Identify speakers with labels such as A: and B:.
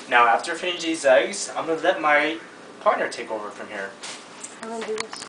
A: Now after finishing these eggs, I'm going to let my partner take over from here.
B: I'm gonna do this.